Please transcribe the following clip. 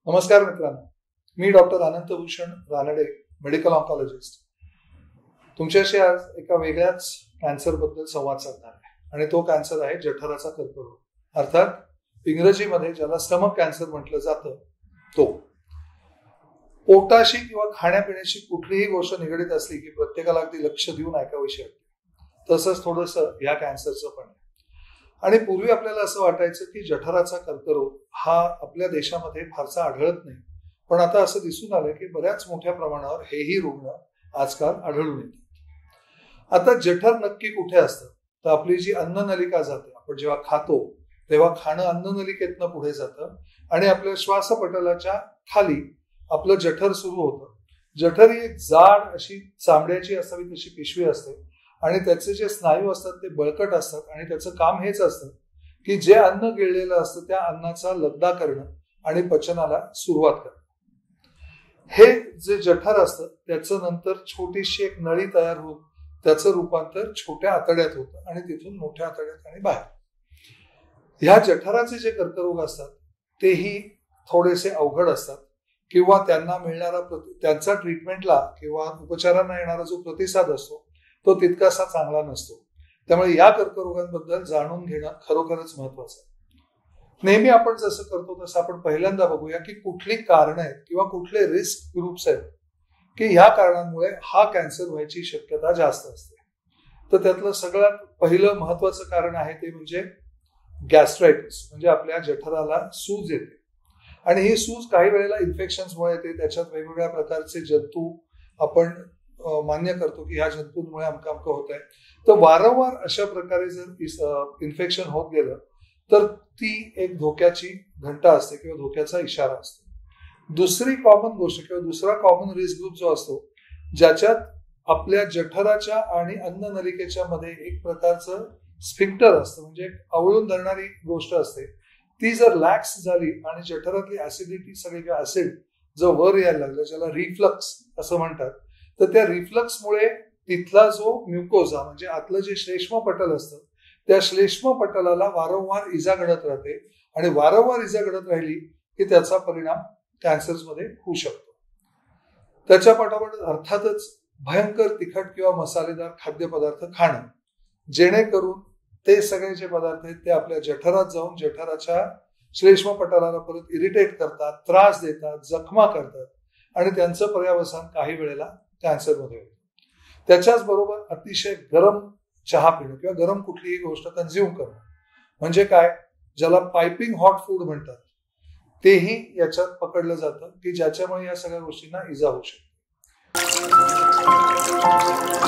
नमस्कार मित्रांनो, मी doctor Anantbhushan Ranade, medical oncologist. तुमच्याशी आज एका वेगळ्याच कॅन्सर बद्दल संवाद साधणार आहे आणि तो कॅन्सर आहे जठराचा कर्करोग, अर्थात इंग्रजीमध्ये ज्याला स्टमक कॅन्सर म्हटलं जातं तो. पोटाशी किंवा खाण्यापिण्याची कुठलीही गोष्ट निगडीत असली की प्रत्येकाला अगदी लक्ष देऊन ऐकाविषयी वाटते. तसंच थोडंसं या कॅन्सरचं पण आहे. आणि पूर्वी आपल्याला असं वाटायचं की जठराचा कर्करोग हा आपल्या देशामध्ये फारसा आढळत नाही, पण आता असं दिसून आलं की बऱ्याच मोठ्या प्रमाणावर हेही रुग्ण आजकाल आढळून येतात. आता जठर नक्की कुठे असतं तर आपली जी अन्ननलिका जाते, आपण जेव्हा खातो तेव्हा खाणं अन्ननलिकेतनं पुढे जातं आणि आपल्या श्वासपटलाच्या खाली आपलं जठर सुरू होतं. जठर ही एक जाड अशी चामड्याची असावी तशी पिशवी असते आणि त्याचे जे स्नायू असतात ते बळकट असतात आणि त्याचं काम हेच असतं की जे अन्न गिळलेलं असतं त्या अन्नाचा लगदा करणं आणि पचनाला सुरुवात करणं. हे जे जठर असतं त्याचं नंतर छोटीशी एक नळी तयार होऊन त्याचं रूपांतर छोट्या आतड्यात होतं आणि तिथून मोठ्या आतड्यात आणि बाहेर. ह्या जठराचे जे कर्करोग असतात तेही थोडेसे अवघड असतात किंवा त्यांना मिळणारा त्यांचा ट्रीटमेंटला किंवा उपचारांना येणारा जो प्रतिसाद असतो तो तितकासा चांगला नसतो. त्यामुळे या कर्करोगांबद्दल जाणून घेणं खरोखरच महत्वाचं आहे. नेहमी आपण जसं करतो तसं आपण पहिल्यांदा बघूया की कुठली कारणं आहेत किंवा कुठले रिस्क ग्रुप्स आहेत की ह्या कारणांमुळे हा कॅन्सर व्हायची शक्यता जास्त असते. तर त्यातलं सगळ्यात पहिलं महत्वाचं कारण आहे ते म्हणजे गॅस्ट्रायटिस, म्हणजे आपल्या जठराला सूज येते आणि ही सूज काही वेळेला इन्फेक्शन्समुळे येते. त्याच्यात वेगवेगळ्या प्रकारचे जंतू आपण मान्य करतो की ह्या जंतूंमुळे अमकं होत आहे. तर वारंवार अशा प्रकारे जर इन्फेक्शन होत गेलं तर ती एक धोक्याची घंटा असते किंवा धोक्याचा इशारा असतो. दुसरी कॉमन गोष्ट किंवा दुसरा कॉमन रिस्क ग्रुप जो असतो ज्याच्यात आपल्या जठराच्या आणि अन्ननलिकेच्या मध्ये एक प्रकारचं स्फिंक्टर असतं, म्हणजे एक आवळून धरणारी गोष्ट असते, ती जर लॅक्स झाली आणि जठरातली ऍसिडिटी सगळी किंवा ऍसिड जर वर यायला लागलं, ज्याला रिफ्लक्स असं म्हणतात, तर त्या रिफ्लक्समुळे तिथला जो म्युकोझा म्हणजे आतलं जे श्लेष्मपटल असतं त्या श्लेष्मपटलाला वारंवार इजा घडत राहते आणि वारंवार इजा घडत राहिली की त्याचा परिणाम कॅन्सर्समध्ये होऊ शकतो. त्याच्या पाठोपाठ अर्थातच भयंकर तिखट किंवा मसालेदार खाद्यपदार्थ खाणं, जेणेकरून ते सगळे जे पदार्थ आहेत ते आपल्या जठरात जाऊन जठराच्या श्लेष्मपटलाला परत इरिटेट करतात, त्रास देतात, जखमा करतात आणि त्यांचं पर्यावसान काही वेळेला कॅन्सरमध्ये होतं. त्याच्याच बरोबर अतिशय गरम चहा पिणं किंवा गरम कुठलीही गोष्ट कन्झ्युम करणं, म्हणजे काय, ज्याला पायपिंग हॉट फूड म्हणतात, तेही याच्यात पकडलं जातं की ज्याच्यामुळे या सगळ्या गोष्टींना इजा होऊ शकते.